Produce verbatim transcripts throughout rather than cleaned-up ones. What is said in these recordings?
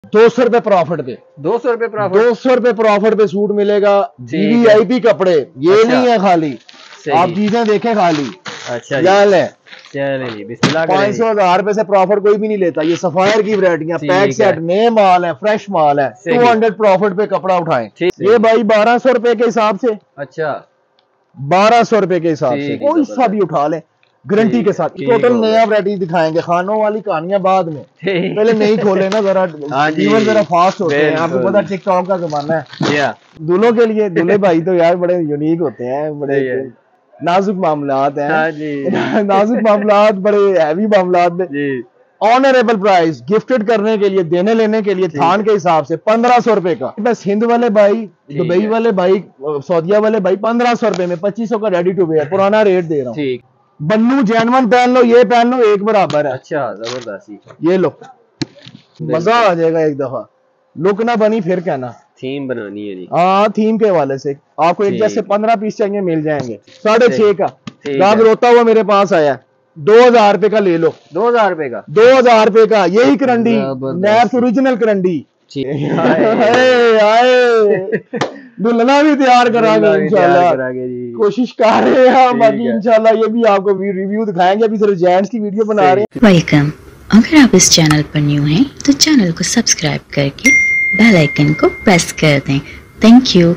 दो सौ रुपए प्रॉफिट पे दो सौ रुपए प्रॉफिट दो सौ रुपए प्रॉफिट पे सूट मिलेगा। वीवीआईपी कपड़े ये अच्छा। नहीं है खाली, आप चीजें देखें खाली। अच्छा याल है चले जी बिस्मिल्लाह पाँच सौ हजार रुपए से प्रॉफिट कोई भी नहीं लेता। ये सफायर की वैरायटियां पैक सेट नए माल है, फ्रेश माल है। टू हंड्रेड प्रॉफिट पे कपड़ा उठाएं। ये भाई बारह सौ रुपए के हिसाब से, अच्छा बारह सौ रुपए के हिसाब से कोई सा भी उठा लें गारंटी के साथ। टोटल नया वैरायटी दिखाएंगे। खानों वाली कहानियां बाद में, पहले नहीं खोले ना जरा, जीवन जरा फास्ट होते हैं। आपको पता टिकटॉक का जमाना है। दूल्हों के लिए दूल्हे भाई तो यार बड़े यूनिक होते हैं, बड़े नाजुक मामलात हैं। नाजुक मामलात, बड़े हैवी मामलात में ऑनरेबल प्राइस गिफ्टेड करने के लिए, देने लेने के लिए थान के हिसाब से पंद्रह सौ रुपए का। बस हिंद वाले भाई, दुबई वाले भाई, सऊदीया वाले भाई पंद्रह सौ रुपए में पच्चीस सौ का रेडी टू वेयर पुराना रेट दे रहा हूँ। बन्नू जैनवन पहन लो, ये पहन लो, एक बराबर है। अच्छा जबरदस्त, ये लो मजा आ जाएगा एक दफा। लुक ना बनी फिर कहना। थीम बनानी है जी। हाँ थीम के हवाले से आपको एक जैसे पंद्रह पीस चाहिए मिल जाएंगे। साढ़े छह का राग रोता हुआ मेरे पास आया, दो हजार रुपए का ले लो। दो हजार रुपए का दो हजार रुपए का यही करंडी, नैप्स ओरिजिनल करंडी। दुल्हना भी तैयार करांगे इंशाल्लाह, कोशिश कर रहे हैं बाकी इंशाल्लाह ये भी आपको रिव्यू दिखाएंगे। अभी सिर्फ जेंट्स की वीडियो बना रहे हैं। वेलकम। अगर आप इस चैनल पर न्यू हैं तो चैनल को सब्सक्राइब करके बेल आइकन को प्रेस कर दें। Thank you.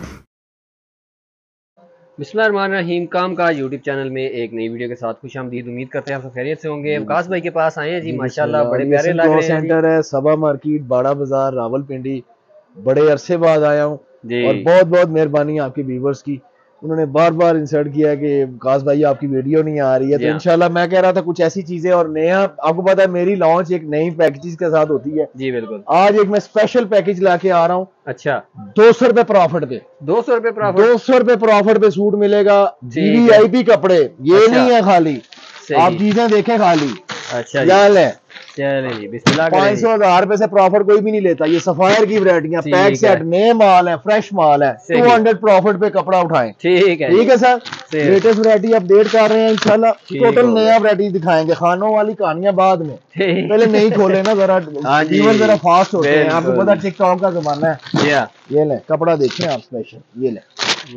बिस्मिल्लाहिर्रहमानिर्रहीम। काम का यूट्यूब चैनल में एक नई वीडियो के साथ खुशामदीद। उम्मीद करते हैं आप सब खैरियत से होंगे। वकास भाई के पास आए हैं जी, माशाल्लाह बड़े प्यारे लग रहे हैं। सेंटर है सबा मार्केट, बाड़ा बाजार, रावलपिंडी। बड़े अरसे बाद आया हूँ और बहुत बहुत मेहरबानी आपके व्यूवर्स की। उन्होंने बार बार इंसर्ट किया कि वकास भाई आपकी वीडियो नहीं आ रही है, तो इंशाल्लाह मैं कह रहा था कुछ ऐसी चीजें और नया। आपको पता है मेरी लॉन्च एक नई पैकेजेस के साथ होती है जी बिल्कुल। आज एक मैं स्पेशल पैकेज लाके आ रहा हूँ। अच्छा दो सौ रुपए प्रॉफिट पे दो सौ रुपए प्रॉफिट दो सौ रुपए प्रॉफिट पे सूट मिलेगा। वीवीआईपी कपड़े ये नहीं है खाली, आप चीजें देखें खाली। अच्छा याल है चले जी बिस्मिल्लाह। पाँच सौ हजार रुपए से प्रॉफिट कोई भी नहीं लेता। ये सफायर की वैरायटियां पैक सेट नए माल है, फ्रेश माल है। टू हंड्रेड प्रॉफिट पे कपड़ा उठाएं। ठीक है ठीक है सर। लेटेस्ट वैरायटी अपडेट कर रहे हैं इंशाल्लाह। टोटल नया वैरायटी दिखाएंगे। खानों वाली कहानियां बाद में, पहले नहीं खोले ना जरा, जीवन जरा फास्ट होते हैं। आपको पता टिकटॉक का जमाना है। ये ले कपड़ा देखें आप स्पेशल, ये ले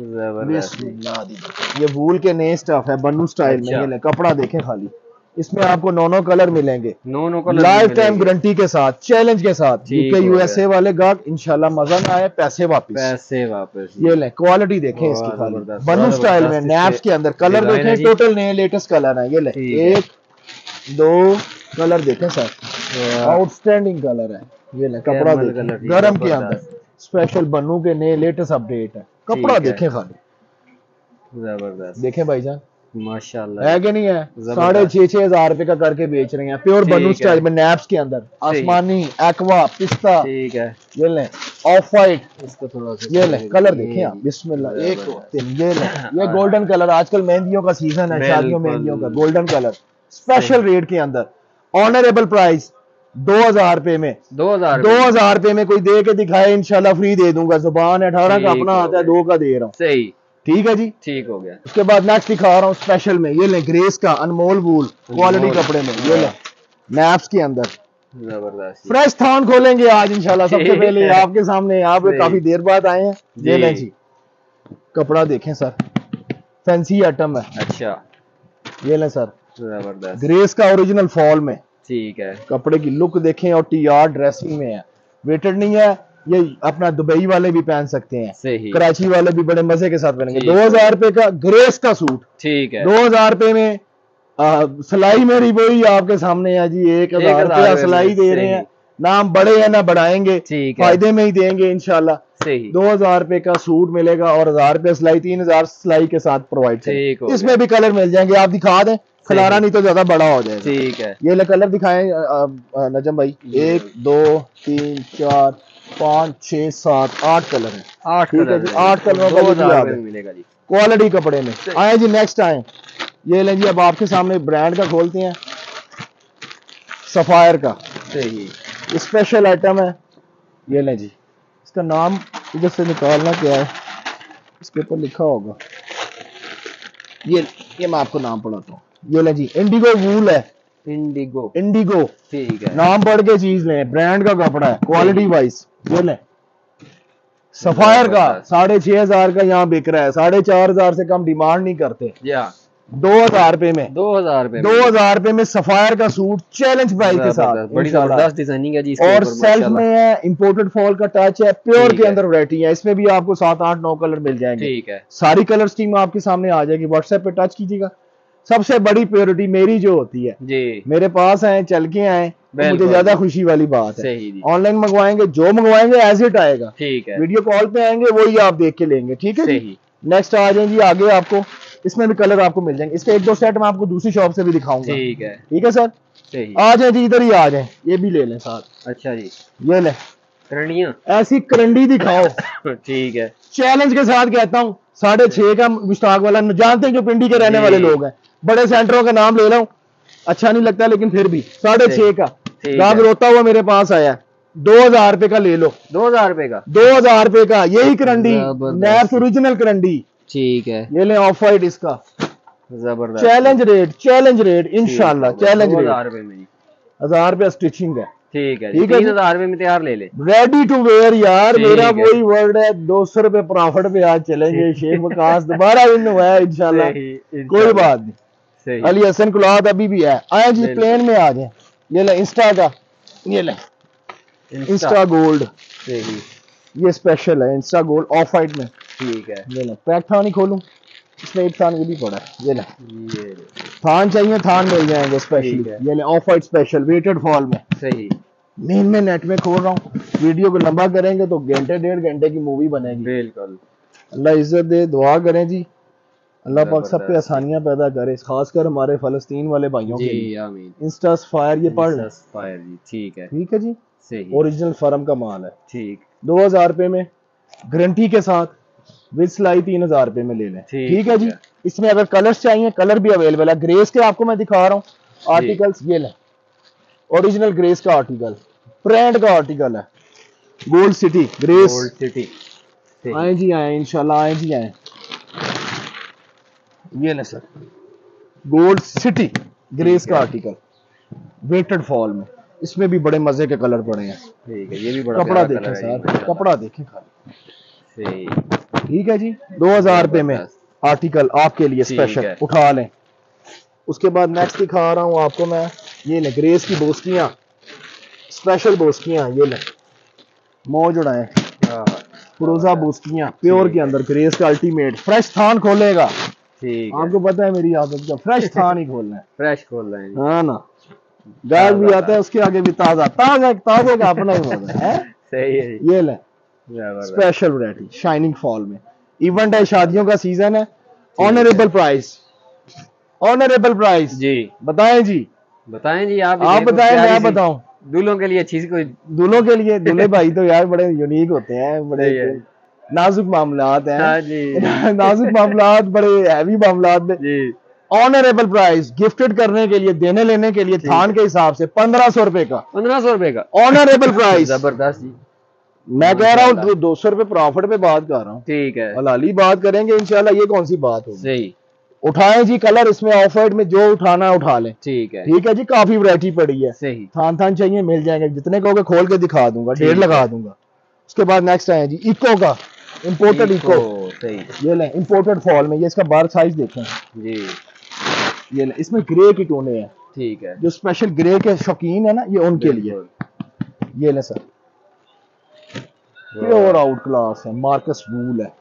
ये वूल के नए स्टफ है बन्नू स्टाइल में। ये ले कपड़ा देखें खाली। इसमें आपको नौ नौ कलर मिलेंगे, नो नो कलर लाइफ टाइम गारंटी के साथ, चैलेंज के साथ। यूके यूएसए वाले गाहक इंशाल्लाह मजा ना आए, पैसे वापस पैसे वापस। ये ले क्वालिटी देखें इसकी खाली बन्नू स्टाइल में, नैप्स के अंदर। कलर देखें टोटल नए लेटेस्ट कलर है। ये ले एक दो कलर देखें सर, आउटस्टैंडिंग कलर है। ये ले कपड़ा देखें गरम के अंदर, स्पेशल बन्नू के नए लेटेस्ट अपडेट है। कपड़ा देखें खाली जबरदस्त। देखें भाईजान माशाल्लाह है कि नहीं है। साढ़े छह छह हजार रुपए का करके बेच रहे हैं प्योर बन्नू स्टाइल में, नैप्स के अंदर। आसमानी, एक्वा, पिस्ता, ठीक है। ये ले ऑफ वाइट, इसको थोड़ा सा ये ले कलर देखें आप बिस्मिल्लाह। एक तीन ये ले ये गोल्डन कलर, आजकल मेहंदियों का सीजन है, शादियों मेहंदियों का। गोल्डन कलर स्पेशल रेट के अंदर, ऑनरेबल प्राइस दो हजार रुपए में। दो हजार दो हजार रुपए में कोई दे के दिखाए इंशाल्लाह फ्री दे दूंगा। जुबान अठारह का अपना आता है, दो का दे रहा हूँ। सही ठीक है जी, ठीक हो गया। उसके बाद नेक्स्ट दिखा रहा हूँ स्पेशल में। ये ले ग्रेस का अनमोल वूल क्वालिटी कपड़े में। ये ले नैप्स के अंदर जबरदस्त फ्रेश थान खोलेंगे आज इंशाल्लाह। सबसे पहले आपके सामने, आप काफी देर बाद आए हैं। ये ले जी कपड़ा देखें सर, फैंसी आइटम है। अच्छा ये ले सर जबरदस्त ग्रेस का ओरिजिनल फॉल में। ठीक है कपड़े की लुक देखें और टी आर ड्रेसिंग में है, वेटेड नहीं है। ये अपना दुबई वाले भी पहन सकते हैं, कराची वाले भी बड़े मजे के साथ पहनेंगे। दो हजार रुपए का ग्रेस का सूट, ठीक है। दो हजार रुपए में सिलाई मेरी वही आपके सामने है जी। एक हजार रुपया सिलाई दे रहे हैं, नाम बड़े हैं ना बढ़ाएंगे, फायदे में ही देंगे इंशाल्लाह। दो हजार रुपए का सूट मिलेगा और हजार रुपया सिलाई, तीन हजार सिलाई के साथ प्रोवाइड। इसमें भी कलर मिल जाएंगे, आप दिखा दें, खिलारा नहीं तो ज्यादा बड़ा हो जाएगा। ठीक है ये ले कलर दिखाएं नजम भाई। एक दो तीन चार पाँच छह सात आठ कलर है। आठ कलर है, आठ कलरों का मिलेगा जी क्वालिटी कपड़े में। आए जी नेक्स्ट आए, ये लें जी अब आपके सामने ब्रांड का खोलते हैं, सफायर का। सही स्पेशल आइटम है। ये लें जी, इसका नाम इधर से निकालना क्या है, इसके ऊपर लिखा होगा। ये ये मैं आपको नाम पढ़ाता हूँ। ये लें जी इंडिगो वूल है, इंडिगो, इंडिगो ठीक है, नाम पढ़ के चीज लें, ब्रांड का कपड़ा है, क्वालिटी वाइज। ये लें सफायर का साढ़े छह हजार का यहाँ बिक रहा है, साढ़े चार हजार से कम डिमांड नहीं करते। दो हजार रुपए में, दो हजार रुपए दो हजार रुपए में सफायर का सूट चैलेंज प्राइस के साथ, बड़ी जबरदस्त डिजाइनिंग है जी इसके और ऊपर, सेल्फ में है, इंपोर्टेड फॉल का टच है, प्योर के है। अंदर वैरायटी है, इसमें भी आपको सात आठ नौ कलर मिल जाएंगे। ठीक है, सारी कलर स्कीम आपके सामने आ जाएगी, व्हाट्सएप पे टच कीजिएगा। सबसे बड़ी प्योरिटी मेरी जो होती है जी, मेरे पास आए, चल के आए, तो मुझे ज्यादा खुशी वाली बात है। ऑनलाइन मंगवाएंगे, जो मंगवाएंगे एज इट आएगा, ठीक है, वीडियो कॉल पे आएंगे वही आप देख के लेंगे, ठीक है जी। नेक्स्ट आ जाए जी आगे, आपको इसमें भी कलर आपको मिल जाएंगे, इसके एक दो सेट मैं आपको दूसरी शॉप से भी दिखाऊंगा, ठीक है, ठीक है सर। सही, आ जाए जी, इधर ही आ जाए, ये भी ले लें साथ। अच्छा जी, ये ले करंडियां, ऐसी करंडी दिखाओ ठीक है, चैलेंज के साथ कहता हूँ, साढ़े छह का मुश्ताक वाला, जानते हैं जो पिंडी के रहने वाले लोग हैं, बड़े सेंटरों का नाम ले लो, अच्छा नहीं लगता, लेकिन फिर भी साढ़े छह का दाग रोता हुआ मेरे पास आया, दो हजार रुपए का ले लो, दो हजार रुपए का, दो हजार रुपए का, यही करंडी नैप्स ओरिजिनल करंडी, ठीक है, ये ले ऑफ वाइट इसका, जबरदस्त चैलेंज रेट, चैलेंज रेट इंशाल्लाह, चैलेंज रेट हजार रुपए में, हजार रुपया स्टिचिंग है, ठीक है, ठीक है, तीन हजार रुपए में तैयार ले ले, रेडी टू वेयर यार, मेरा वही वर्ड है, दो सौ रुपए प्रॉफिट पे आज चलेंगे, शेख वकास दोबारा विन हुआ है इंशाल्लाह, कोई बात नहीं, अली हसन कुलात अभी भी है। आए जी प्लेन में आ जाए, ये ले इंस्टा का, ये ले इंस्टा गोल्ड, ये स्पेशल है इंस्टा गोल्ड ऑफ वाइट में, ठीक है, ये ले पैक थान ही खोलूं, इसमें एक थान ये भी पड़ा है, ये ले ये थान चाहिए, थान मिल जाएंगे स्पेशल, ये ले off white special weighted fall में, सही। मेन में नेट में खोल रहा हूँ, वीडियो को लंबा करेंगे तो घंटे डेढ़ घंटे की मूवी बनेगी, बिल्कुल। अल्लाह इज्जत दे, दुआ करें जी, अल्लाह पाक सब पे आसानियां पैदा करे, खासकर हमारे फलस्तीन वाले भाइयों के लिए, आमीन। इंस्टा फायर ये पढ़ लें, फायर जी, ठीक है, ठीक है जी, सही, ओरिजिनल फर्म का माल है, ठीक, दो हजार रुपए में गारंटी के साथ विद सिलाई तीन हजार रुपए में ले लें, ठीक है जी। इसमें अगर कलर्स चाहिए, कलर भी अवेलेबल है, ग्रेस के आपको मैं दिखा रहा हूँ आर्टिकल्स, ये लें ओरिजिनल ग्रेस का आर्टिकल, ब्रांड का आर्टिकल है, gold city grace, gold city, आए जी आए इंशाल्लाह, आए जी आए, ये ले सर गोल्ड सिटी ग्रेस का आर्टिकल वेटेड फॉल में, इसमें भी बड़े मजे के कलर पड़े हैं, ठीक है, ये भी बड़ा कपड़ा देखें सर, कपड़ा देखें खाली, ठीक है जी, दो हजार रुपए में आर्टिकल आपके लिए स्पेशल, उठा लें। उसके बाद नेक्स्ट दिखा रहा हूँ आपको मैं, ये ले ग्रेस की बोस्कियां, स्पेशल बोस्कियां, ये ले मौज उड़ाए, फिरोजा बोस्कियां प्योर के अंदर, ग्रेस का अल्टीमेट, फ्रेश थान खोलेगा, ठीक, आपको पता है मेरी आदत का, फ्रेश थान ही खोलना है, फ्रेश खोल रहे हैं, हाँ ना, गाग भी आता है उसके आगे भी ताजा, ताजा ताजे का अपना ही मजा है, सही है, ये ले स्पेशल वैरायटी शाइनिंग फॉल में, इवेंट है, शादियों का सीजन है, ऑनरेबल प्राइस, ऑनरेबल प्राइस जी, बताएं जी, बताएं जी, आप आप बताएं, मैं बताऊं, दूल्हों के लिए अच्छी कोई, दूल्हों के लिए, दूल्हे भाई तो यार बड़े यूनिक होते हैं, बड़े नाजुक मामलात हैं, हाँ जी नाजुक मामलात, बड़े हैवी मामलात में जी, ऑनरेबल प्राइस गिफ्टेड करने के लिए, देने लेने के लिए थान के हिसाब से पंद्रह सौ रुपए का, पंद्रह सौ रुपए का ऑनरेबल प्राइस, जबरदस्त जी, मैं कह रहा हूँ दो सौ रुपए प्रॉफिट पे बात कर रहा हूँ, ठीक है, हलाली बात करेंगे इंशाल्लाह, ये कौन सी बात होगी, सही। उठाएं जी कलर, इसमें ऑफ वाइट में जो उठाना है उठा लें, ठीक है, ठीक है जी, काफी वैरायटी पड़ी है, सही, थान थान चाहिए मिल जाएंगे, जितने कहोगे खोल के दिखा दूंगा, ढेर लगा दूंगा। उसके बाद नेक्स्ट आए जी इको का, इंपोर्टेड इको, सही, ये लें इंपोर्टेड फॉल में, ये इसका बार साइज देखें जी, ये लें, इसमें ग्रे की टोने हैं, ठीक है, जो स्पेशल ग्रे के शौकीन है ना, ये उनके लिए, ये लें सर प्योर आउट क्लास है, मार्कस वूल है,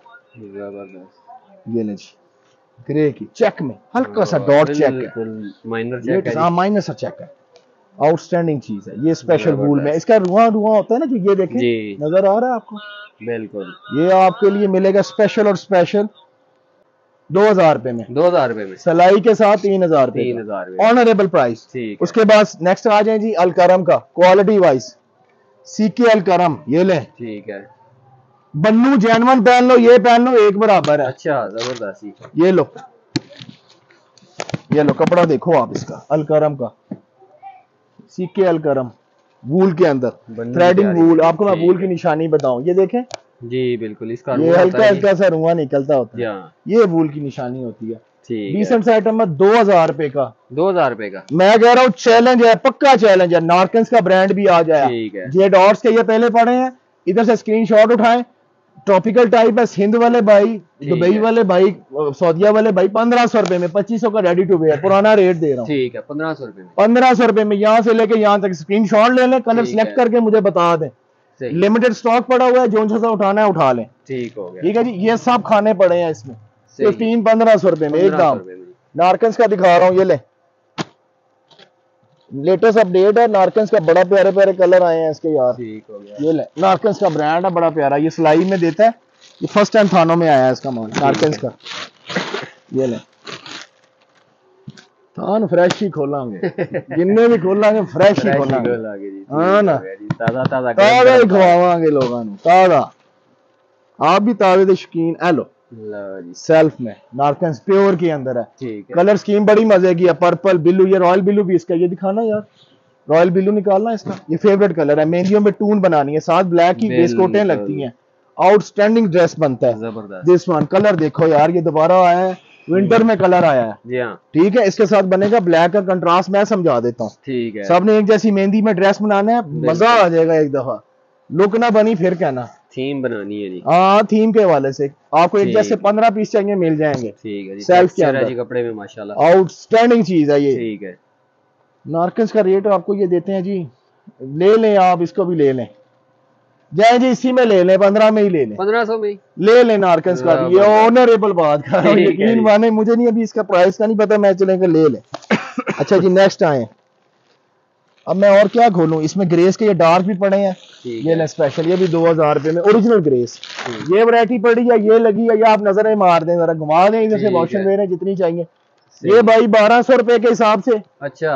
ये लें जी ग्रे की, चेक में हल्का सा डॉट चेक है, माइनर चेक है, हाँ माइनर सा चेक है, आउटस्टैंडिंग चीज है, ये स्पेशल वूल में, इसका रुआ रुआ होता है ना, जो ये देखें नजर आ रहा है आपको, बिल्कुल, ये आपके लिए मिलेगा स्पेशल, और स्पेशल दो हजार रुपए में, दो हजार रुपए में सिलाई के साथ तीन हजार रुपए, तीन हजार ऑनरेबल प्राइस, ठीक। उसके बाद नेक्स्ट आ जाए जी अलकरम का, क्वालिटी वाइज सीके अलकरम, ये ले, ठीक है, बन्नू जैनवन पहन लो, ये पहन लो, एक बराबर है, अच्छा जबरदस्त, ये लो, ये लो कपड़ा देखो आप इसका, अलकरम का सीके अलकरम वूल के अंदर, थ्रेडिंग वूल, आपको मैं वूल की निशानी बताऊं, ये देखें जी, बिल्कुल, इसका ये हल्का हल्का सा रुआ निकलता होता है, ये वूल की निशानी होती है, डिसेंट आइटम है, दो हजार रुपए का, दो हजार रुपए का। मैं कह रहा हूँ चैलेंज है, पक्का चैलेंज है, नार्कन्स का ब्रांड भी आ जाए। जे डॉट्स के ये पहले पड़े हैं, इधर से स्क्रीनशॉट उठाएं। ट्रॉपिकल टाइप है, सिंध वाले भाई, दुबई वाले भाई, सऊदिया वाले भाई, पंद्रह सौ रुपए में, पच्चीस सौ का रेडी टू वेयर, पुराना रेट दे रहा हूँ। ठीक है, पंद्रह सौ रुपए में, पंद्रह सौ रुपए में यहाँ से लेके यहाँ तक स्क्रीनशॉट ले लें, कलर सिलेक्ट करके मुझे बता दें। लिमिटेड स्टॉक पड़ा हुआ है, जो सा उठाना है उठा लें। ठीक हो गया, ठीक है जी। ये सब खाने पड़े हैं इसमें, फिफ्टीन पंद्रह सौ रुपए में एकदम। नार्कन्स का दिखा रहा हूँ, ये ले लेटेस्ट अपडेट है नार्कन्स का, बड़ा प्यारे प्यारे कलर आए हैं इसके यार। ठीक हो गया, ये ले नार्कन्स का ब्रांड है, बड़ा प्यारा, ये सिलाई में देता है, ये फर्स्ट टाइम थानों में आया है इसका माल नार्कन्स का। ये ले थान फ्रेश ही खोलांगे, जिन्ने भी खोलांगे फ्रेश ही खोलांगे, हाँ ना, ताजा ताजा ताजा ही खवावांगे लोगों को, ताजा। आप भी ताजे के शौकीन, एलो सेल्फ में नार्कन्स प्योर के अंदर है। ठीक है, कलर स्कीम बड़ी मजे की है, पर्पल ब्लू, ये रॉयल ब्लू भी इसका, ये दिखाना यार, रॉयल ब्लू निकालना इसका, ये फेवरेट कलर है। मेहंदियों में टून बनानी है, साथ ब्लैक की बेस कोटें लगती हैं, आउटस्टैंडिंग ड्रेस बनता है जबरदस्त। दिस वन कलर देखो यार, ये दोबारा आया है, विंटर में कलर आया है। ठीक है, इसके साथ बनेगा ब्लैक का कंट्रास्ट, मैं समझा देता हूँ। ठीक है, सबने एक जैसी मेहंदी में ड्रेस बनाना है, मजा आ जाएगा एक दफा। लुक ना बनी फिर कहना, थीम बनानी है जी। हाँ, थीम के वाले से आपको एक जैसे पंद्रह पीस चाहिए मिल जाएंगे। ठीक है जी, सेल्फ के अंदर कपड़े में माशाल्लाह आउटस्टैंडिंग चीज है ये। ठीक है, नार्कन्स का रेट आपको ये देते हैं जी, ले लें आप, इसको भी ले लें, जाए जी इसी में ले लें, पंद्रह में ही ले लें, पंद्रह सौ में ले लें नार्कन्स का। ये ऑनरेबल बात कर रहा हूँ, यकीन माने, मुझे नहीं अभी इसका प्राइस का नहीं पता, मैं चलेंगे ले लें। अच्छा जी, नेक्स्ट आए, अब मैं और क्या खोलूं, इसमें ग्रेस के ये डार्क भी पड़े हैं, ये ले स्पेशल, ये भी दो हजार रुपए में ओरिजिनल ग्रेस। ये वैरायटी पड़ी है, ये लगी है, ये आप नजरें मार दें जरा, घुमा दें इधर से, वॉशन वेयर है जितनी चाहिए। ये भाई बारह सौ रुपए के हिसाब से, अच्छा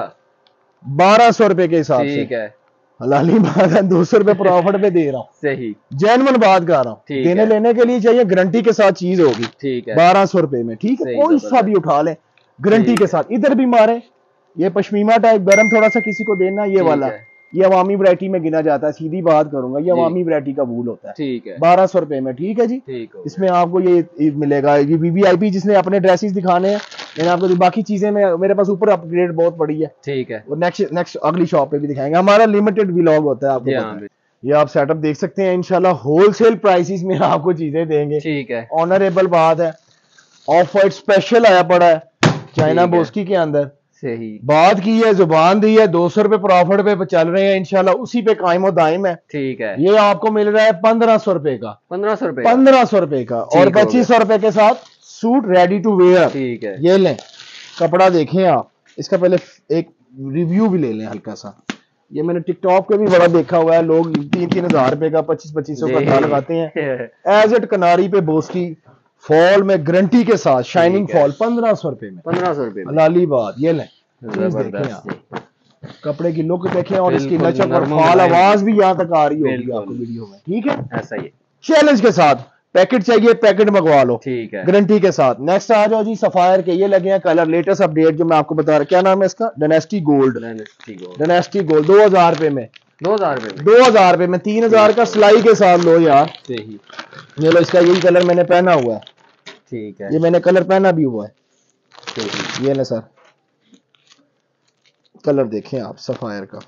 बारह सौ रुपए के हिसाब से, ठीक है, हलाली बात है, दो सौ रुपए प्रॉफिट पे दे रहा हूँ, सही जेन्युइन बात कर रहा हूँ, देने लेने के लिए चाहिए, गारंटी के साथ चीज होगी। ठीक है, बारह सौ रुपए में, ठीक है, कोई सा भी उठा ले गारंटी के साथ। इधर भी मारे, ये पश्मीना टाइप गरम थोड़ा सा किसी को देना, ये वाला ये अवामी वैरायटी में गिना जाता है, सीधी बात करूंगा, ये अवामी वैरायटी का वूल होता है। ठीक है, बारह सौ रुपए में, ठीक है जी। इसमें आपको ये मिलेगा, ये वीवीआईपी जिसने अपने ड्रेसेस दिखाने हैं, मैंने आपको बाकी चीजें में मेरे पास ऊपर अपग्रेड बहुत पड़ी है। ठीक है, और नेक्स्ट नेक्स्ट अगली शॉप पे भी दिखाएंगे, हमारा लिमिटेड व्लॉग होता है आपको। ये आप सेटअप देख सकते हैं, इंशाल्लाह होलसेल प्राइसेस में आपको चीजें देंगे। ठीक है, ऑनरेबल बात है। ऑफ वाइट स्पेशल आया पड़ा है चाइना बोस्की के अंदर, सही बात की है, जुबान दी है, दो सौ रुपए प्रॉफिट पे चल रहे हैं, इंशाल्लाह उसी पे कायम और दायम है। ठीक है, ये आपको मिल रहा है पंद्रह सौ रुपए का, पंद्रह सौ रुपए पंद्रह सौ रुपए का, और पच्चीस सौ रुपए के साथ सूट रेडी टू वेयर। ठीक है, ये लें, कपड़ा देखें आप, इसका पहले एक रिव्यू भी ले लें हल्का सा। ये मैंने टिकटॉक पे भी बड़ा देखा हुआ है, लोग तीन तीन हजार रुपए का, पच्चीस पच्चीस सौ का लगाते हैं। एज इट कनारी पे बोस्की फॉल में गारंटी के साथ, शाइनिंग फॉल पंद्रह सौ रुपए में, पंद्रह सौ रुपए लाली बात। ये लें, कपड़े की लुक देखें, और इसकी लचक और फॉल आवाज भी यहाँ तक आ रही होगी आपको वीडियो में। ठीक है, ऐसा ही चैलेंज के साथ पैकेट चाहिए, पैकेट मंगवा लो, ठीक है, गारंटी के साथ। नेक्स्ट आ जाओ जी, सफायर के ये लगे हैं कलर, लेटेस्ट अपडेट जो मैं आपको बता रहा, क्या नाम है इसका, डायनेस्टी गोल्ड। डायनेस्टी गोल्ड दो हजार रुपए में, दो हजार रुपए दो हजार रुपए में, तीन हजार का सिलाई के साथ लो यार। ये लो, इसका यही कलर मैंने पहना हुआ है। ठीक है, ये मैंने कलर पहना भी हुआ है। ये ना सर, कलर देखें आप सफायर का,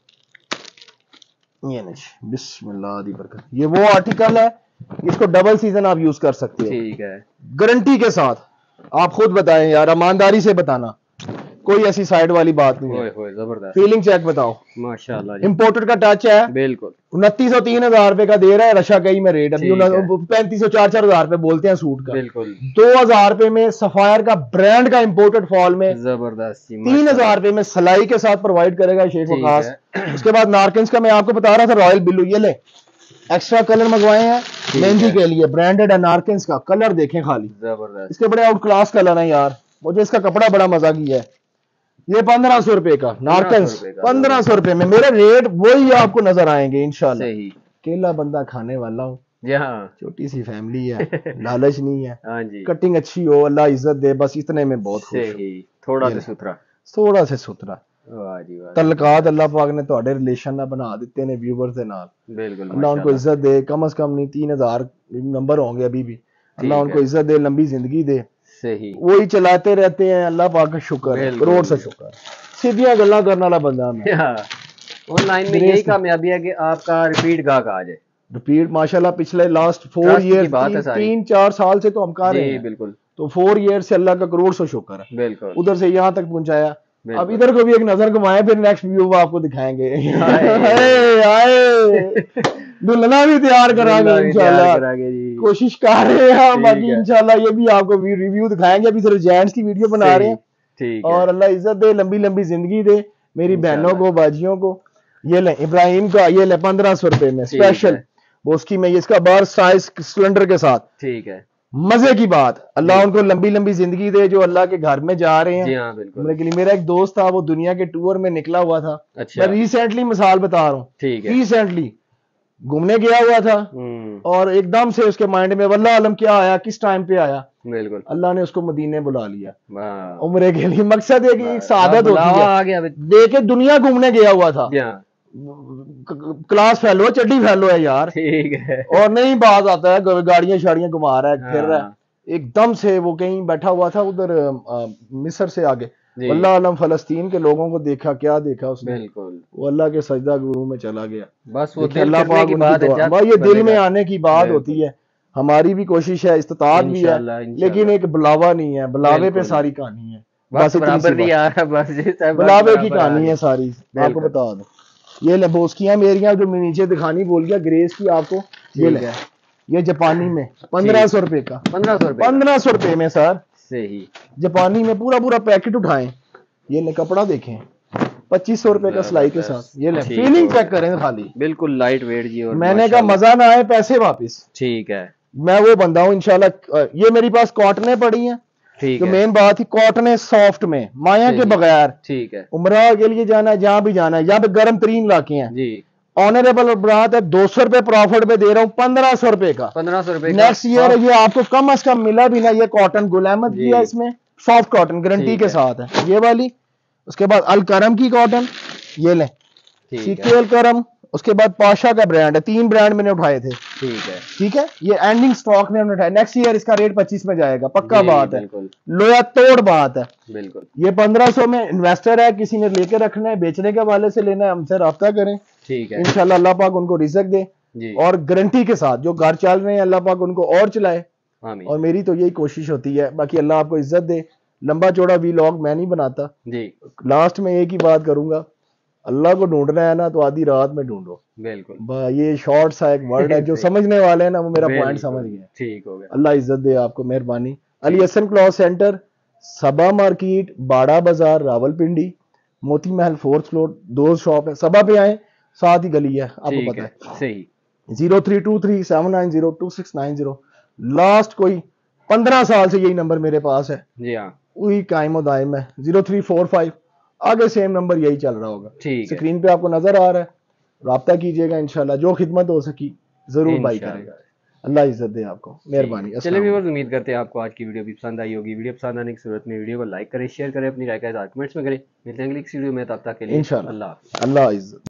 ये नहीं, बिस्मिल्लाह दी बरकत। ये वो आर्टिकल है, इसको डबल सीजन आप यूज कर सकते हो। ठीक है, गारंटी के साथ। आप खुद बताएं यार, ईमानदारी से बताना, कोई ऐसी साइड वाली बात नहीं है। जबरदस्त फीलिंग चेक बताओ, माशाल्लाह। इंपोर्टेड का टच है, बिल्कुल। उनतीस सौ तीन हजार रुपए का दे रहा है रशा कई में रेट, अभी पैंतीस सौ चार चार हजार रुपए बोलते हैं सूट का, बिल्कुल। दो हजार रुपए में सफायर का ब्रांड का इंपोर्टेड फॉल में, जबरदस्त। तीन हजार रुपए में सिलाई के साथ प्रोवाइड करेगा शेख वकास। उसके बाद नार्कन्स का मैं आपको बता रहा था, रॉयल ब्लू, ये ले एक्स्ट्रा कलर मंगवाए हैं मेहंदी के लिए, ब्रांडेड है नार्कन्स का। कलर देखें खाली, जबरदस्त, इसके बड़े आउट क्लास कलर है यार, मुझे इसका कपड़ा बड़ा मजा किया है। ये पंद्रह सौ रुपए का नार्कन्स, पंद्रह सौ रुपए में, मेरे रेट वही आपको नजर आएंगे इंशाल्लाह। अकेला बंदा खाने वाला हूँ, छोटी सी फैमिली है, लालच नहीं है, हाँ जी। कटिंग अच्छी हो, अल्लाह इज्जत दे, बस इतने में बहुत खुश। थोड़ा से सुथरा, थोड़ा से सुथरा। तलकात अल्लाह पाक ने ਤੁਹਾਡੇ रिलेशन ना बना दिते ने व्यूअर्स दे नाल, बिल्कुल। अल्लाह उनको इज्जत दे, कम से कम नहीं तीन हजार नंबर होंगे अभी भी, अल्लाह उनको इज्जत दे, लंबी जिंदगी दे। सही, वही चलाते रहते हैं। अल्लाह पाक का शुक्र है, करोड़ से शुक्र। सीधियां गल्ला करने वाला बंदा मैं। ऑनलाइन में यही कामयाबी है कि आपका रिपीट गाहक आ जाए। रिपीट माशाल्लाह पिछले लास्ट फोर ईयर तीन, तीन चार साल से तो हम कर रहे हैं। बिल्कुल। तो फोर ईयर से अल्लाह का करोड़ सौ शुक्र है। बिल्कुल। उधर से यहाँ तक पहुंचाया। अब इधर को भी एक नजर घुमाए, फिर नेक्स्ट व्यू आपको दिखाएंगे। दुल्हना भी तैयार कराएंगे इंशाल्लाह, कोशिश कर रहे हैं। बाकी इंशाल्लाह ये भी आपको रिव्यू दिखाएंगे। अभी सिर्फ जेंट्स की वीडियो बना रहे हैं। ठीक है। और अल्लाह इज्जत दे, लंबी लंबी जिंदगी दे मेरी बहनों को, बाजियों को। ये ले इब्राहिम का, ये ले पंद्रह सौ रुपए में स्पेशल बोस्की में, इसका बार साइज सिलेंडर के साथ। ठीक है। मजे की बात, अल्लाह उनको लंबी लंबी जिंदगी दे जो अल्लाह के घर में जा रहे हैं। जी हाँ, बिल्कुल। मेरे लिए मेरा एक दोस्त था, वो दुनिया के टूर में निकला हुआ था। अच्छा। मैं रिसेंटली मिसाल बता रहा हूँ। ठीक है। रिसेंटली घूमने गया हुआ था और एकदम से उसके माइंड में वल्लाह आलम क्या आया, किस टाइम पे आया। बिल्कुल। अल्लाह ने उसको मदीने बुला लिया उम्रे के लिए। मकसद है कि एक सादत होती है। देखे दुनिया घूमने गया हुआ था, क्लास फेलो, चड्डी फेलो है यार। ठीक है। और नहीं बात आता है, गाड़ियां शाड़ियां घुमा रहा है, फिर रहा है। एकदम से वो कहीं बैठा हुआ था उधर मिस्र से आगे, अल्लाह आलम फलस्तीन के लोगों को देखा, क्या देखा उसने। बिल्कुल। वो अल्लाह के सजदा गुरु में चला गया। बस वो अल्लाह पाक की बात है, भाई ये दिल में आने की बात होती है। हमारी भी कोशिश है, इस्तिताअत भी है, लेकिन एक बुलावा नहीं है। बुलावे पे सारी कहानी है। बस बुलावे की कहानी है सारी। आपको बता दो, ये ले बोस्कियां मेरियां जो मैं नीचे दिखानी भूल गया, ग्रेस की आपको। ये ले, ये जापानी में पंद्रह सौ रुपए का, पंद्रह सौ पंद्रह सौ रुपए में सर। सही। जापानी में पूरा पूरा पैकेट उठाएं। ये ले कपड़ा देखें, पच्चीस सौ रुपए का सिलाई के साथ। ये ले फीलिंग चेक करें खाली, बिल्कुल लाइट वेट जी। और मैंने कहा मजा ना आए पैसे वापिस। ठीक है। मैं वो बंदा हूँ इंशाल्लाह। ये मेरे पास कॉटने पड़ी है। ठीक है। मेन बात ही कॉटन है, सॉफ्ट में, माया के बगैर। ठीक है। उमरा के लिए जाना है, जहां भी जाना है, यहाँ पे गर्म तरीन इलाके हैं जी। ऑनरेबल बात है, दो सौ रुपए प्रॉफिट पे दे रहा हूँ, पंद्रह सौ रुपए का। पंद्रह सौ रुपए नेक्स्ट ईयर ये आपको कम अज कम मिला भी ना। ये कॉटन गुल अहमद की है, इसमें सॉफ्ट कॉटन गारंटी के साथ है ये वाली। उसके बाद अल करम की कॉटन, ये ले सीके अल करम। उसके बाद पाशा का ब्रांड है, तीन ब्रांड मैंने उठाए थे। ठीक है। ठीक है। ये एंडिंग स्टॉक में हमने उठाया। नेक्स्ट ईयर इसका रेट पच्चीस में जाएगा, पक्का बात है, लोया तोड़ बात है। बिल्कुल। ये पंद्रह सौ में इन्वेस्टर है, किसी ने लेके रखना है, बेचने के वाले से लेना है, हमसे राब्ता करें। ठीक है। इंशाल्लाह अल्लाह पाक उनको रिज़्क दे और गारंटी के साथ। जो घर चल रहे हैं अल्लाह पाक उनको और चलाए। और मेरी तो यही कोशिश होती है। बाकी अल्लाह आपको इज्जत दे। लंबा चौड़ा वीलॉग मैं नहीं बनाता जी। लास्ट में एक ही बात करूंगा, अल्लाह को ढूंढना है ना तो आधी रात में ढूंढो। बिल्कुल। ये शॉर्ट सा एक वर्ड है, जो समझने वाले हैं ना वो मेरा पॉइंट समझ गए। ठीक हो गया। अल्लाह इज्जत दे आपको, मेहरबानी। Ali Hasan cloth centre, Saba market, Bara Bazaar, Rawalpindi, Moti Mahal fourth floor, दो शॉप है। सबा पे आए, साथ ही गली है, आपको पता है। सही। Zero three two three seven nine zero two six nine zero. Last कोई पंद्रह साल से यही नंबर मेरे पास है जी। हाँ, वही कायम दायम है। जीरो थ्री फोर फाइव, आगे सेम नंबर यही चल रहा होगा। स्क्रीन पे आपको नजर आ रहा है, राब्ता कीजिएगा। इंशाल्लाह जो खिदमत हो सकी जरूर बाई करेगा। अल्लाह इज्जत दे आपको, मेहरबानी। चलिए व्यूअर्स, उम्मीद करते हैं आपको आज की वीडियो भी पसंद आई होगी। वीडियो पसंद आने की सूरत में वीडियो को लाइक करें, शेयर करें, अपनी राय का इज़हार कमेंट्स में करें। मिलते हैं अगली वीडियो में, तब तक के लिए इंशाल्लाह। अल्लाह अल्लाह इज्जत।